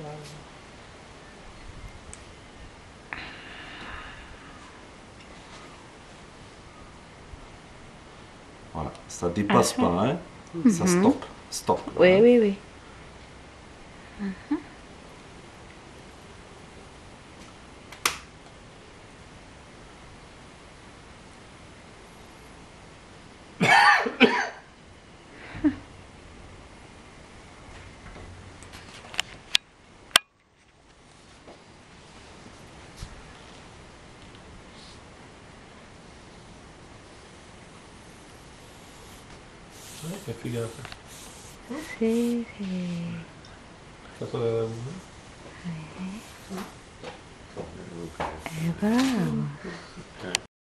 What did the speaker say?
Voilà, ça dépasse pas, hein. Ça stoppe. Stop. Oui, Hein. oui, oui. Che figata. Sì, sì. Fatto la... Bravo.